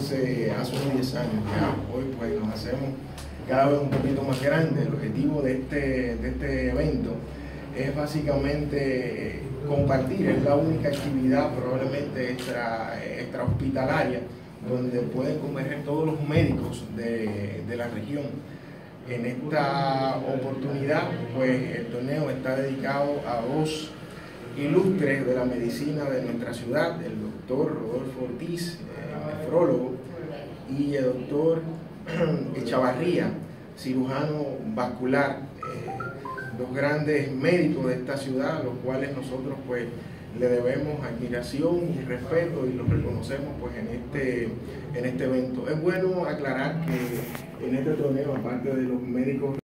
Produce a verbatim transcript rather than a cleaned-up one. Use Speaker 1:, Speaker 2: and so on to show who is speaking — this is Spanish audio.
Speaker 1: hace, hace unos diez años ya. Hoy pues nos hacemos cada vez un poquito más grande. El objetivo de este, de este evento es básicamente compartir, es la única actividad probablemente extra, extra hospitalaria donde pueden converger todos los médicos de, de la región. En esta oportunidad, pues el torneo está dedicado a dos ilustres de la medicina de nuestra ciudad, el doctor Rodolfo Ortiz, eh, nefrólogo, y el doctor Echavarría, cirujano vascular, eh, dos grandes médicos de esta ciudad, a los cuales nosotros pues le debemos admiración y respeto y los reconocemos pues en este, en este evento. Es bueno aclarar que en este torneo, aparte de los médicos